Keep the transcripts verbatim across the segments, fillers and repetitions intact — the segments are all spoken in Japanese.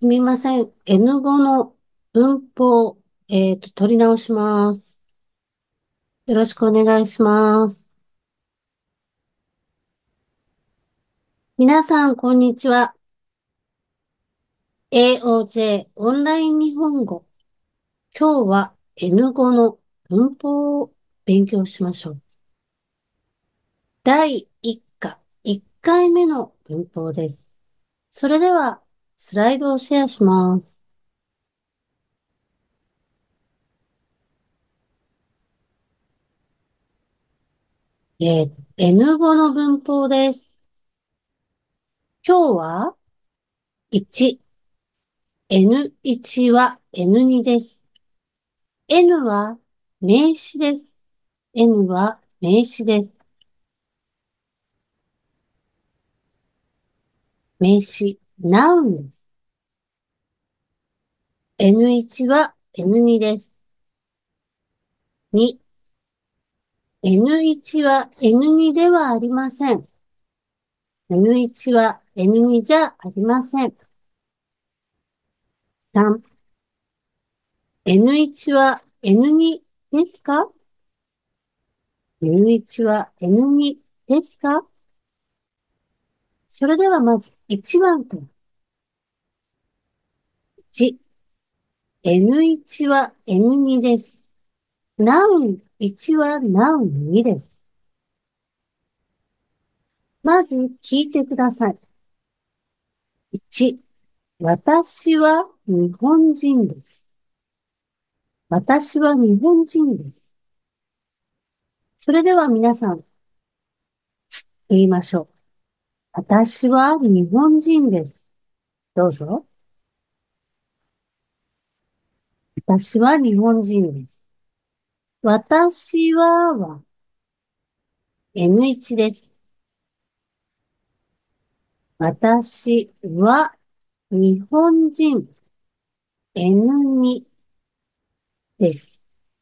すみません。エヌご の文法、えっと、取り直します。よろしくお願いします。皆さん、こんにちは。エーオージェー オンライン日本語。今日は エヌご の文法を勉強しましょう。だいいっ課、いっかいめの文法です。それでは、スライドをシェアします。えー エヌご の文法です。今日はいち、エヌいち は エヌに です。N は名詞です。N は名詞です。名詞、ナウンです。エヌいち は エヌに です。に、エヌいち は エヌに ではありません。エヌいち は エヌに じゃありません。さん、エヌいち は エヌに ですか？ エヌいち は エヌに ですか？それではまずいちばんから。いち、エヌいち は エヌに です。ナウンいちはナウンにです。まず聞いてください。いち、私は日本人です。私は日本人です。それでは皆さん、言いましょう。私は日本人です。どうぞ。私は日本人です。私はは エヌいち です。私は日本人 エヌに です。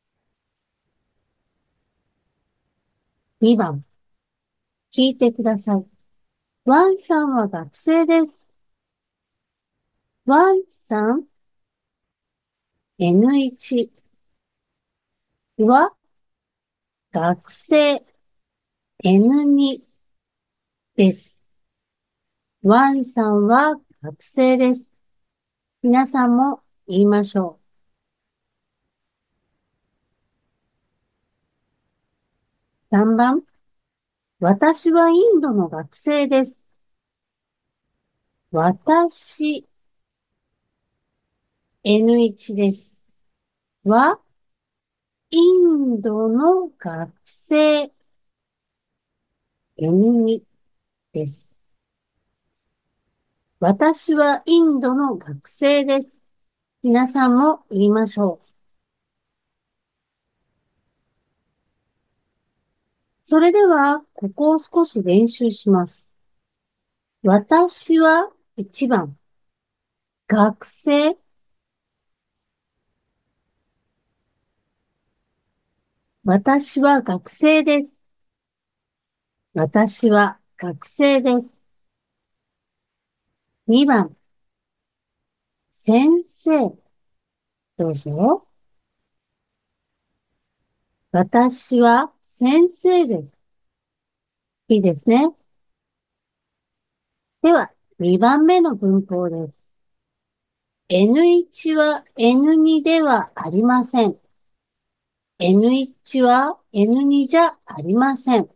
にばん、聞いてください。ワンさんは学生です。ワンさん、エヌいち は学生 エヌに です。ワンさんは学生です。皆さんも言いましょう。さんばん、私はインドの学生です。私 エヌいち です。はインドの学生 エヌに です。私はインドの学生です。皆さんも言いましょう。それでは、ここを少し練習します。私はいちばん、学生、私は学生です。私は学生です。にばん、先生、どうぞ。私は先生です。いいですね。では、にばんめの文法です。エヌいち は エヌに ではありません。エヌいち は エヌに じゃありません。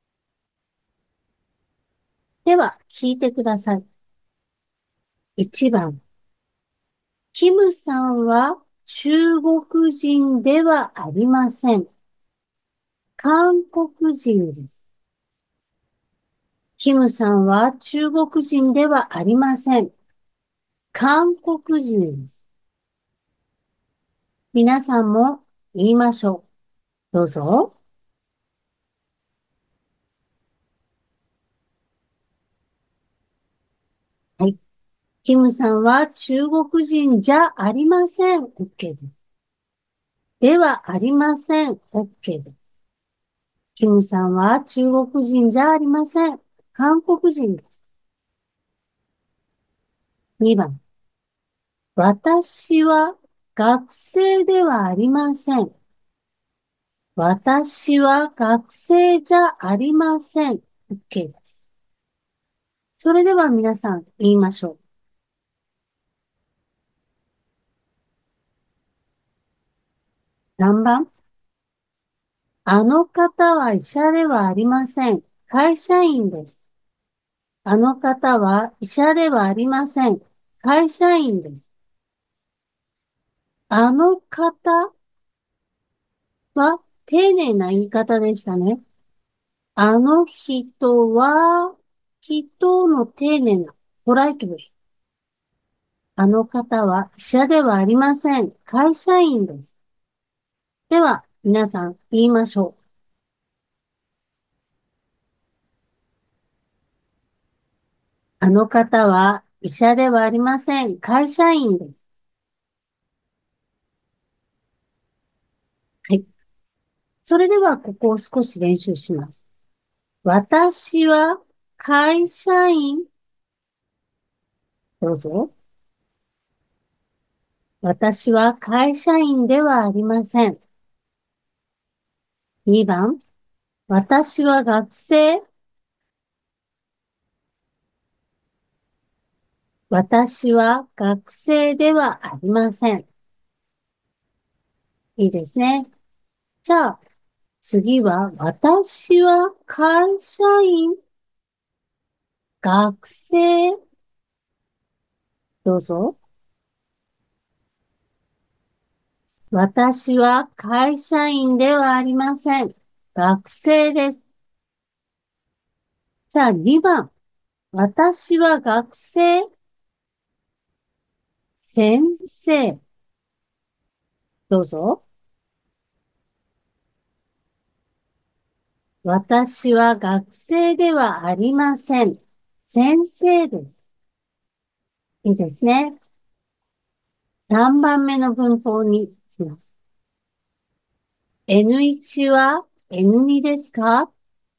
では、聞いてください。いちばん、キムさんは中国人ではありません。韓国人です。キムさんは中国人ではありません。韓国人です。皆さんも言いましょう。どうぞ。はい。キムさんは中国人じゃありません。OK です。ではありません。OK です。キムさんは中国人じゃありません。韓国人です。にばん。 私は学生ではありません。私は学生じゃありません。OK です。それでは皆さん言いましょう。何番？あの方は医者ではありません。会社員です。あの方は医者ではありません。会社員です。あの方は丁寧な言い方でしたね。あの人は、人の丁寧な、ポライトで。あの方は医者ではありません。会社員です。では、皆さん言いましょう。あの方は医者ではありません。会社員です。はい。それでは、ここを少し練習します。私は会社員。どうぞ。私は会社員ではありません。にばん。私は学生。私は学生ではありません。いいですね。じゃあ、次は、私は会社員、学生。どうぞ。私は会社員ではありません。学生です。じゃあ、にばん。私は学生、先生。どうぞ。私は学生ではありません。先生です。いいですね。さんばんめの文法にします。エヌワン は エヌツー ですか？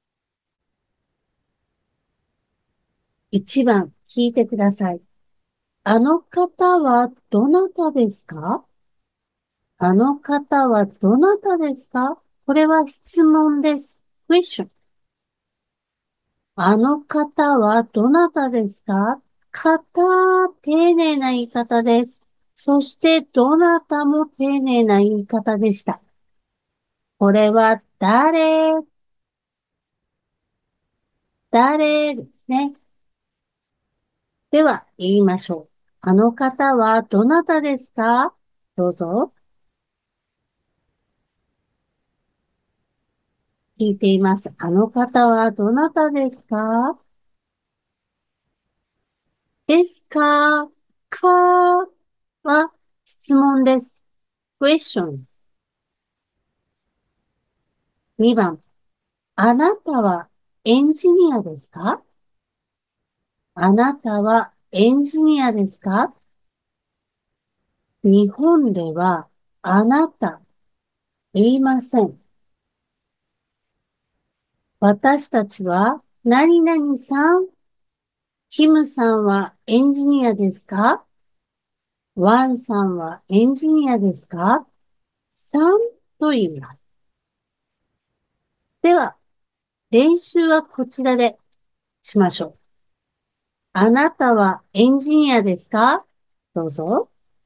いち 番聞いてください。あの方はどなたですか？あの方はどなたですか？これは質問です。question。あの方はどなたですか？方、丁寧な言い方です。そして、どなたも丁寧な言い方でした。これは誰、誰ですね。では、言いましょう。あの方はどなたですか？どうぞ。聞いています。あの方はどなたですか？ですか？かは質問です。question。にばん。あなたはエンジニアですか？あなたはエンジニアですか？日本ではあなた言いません。私たちは何々さん、キムさんはエンジニアですか？ワンさんはエンジニアですか？さんと言います。では、練習はこちらでしましょう。あなたはエンジニアですか？どうぞ。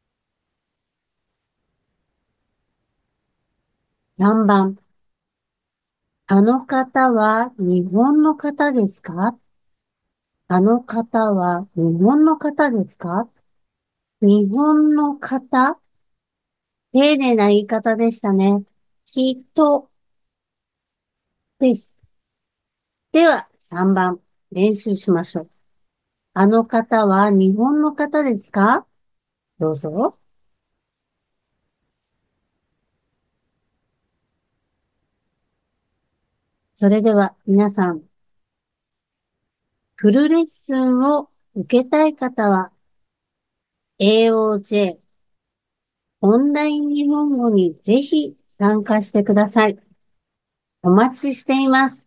さんばん。あの方は日本の方ですか？あの方は日本の方ですか？日本の方、丁寧な言い方でしたね。人です。では、さんばん、練習しましょう。あの方は日本の方ですか？どうぞ。それでは、皆さん、フルレッスンを受けたい方は、エーオージェー、オンライン日本語にぜひ参加してください。お待ちしています。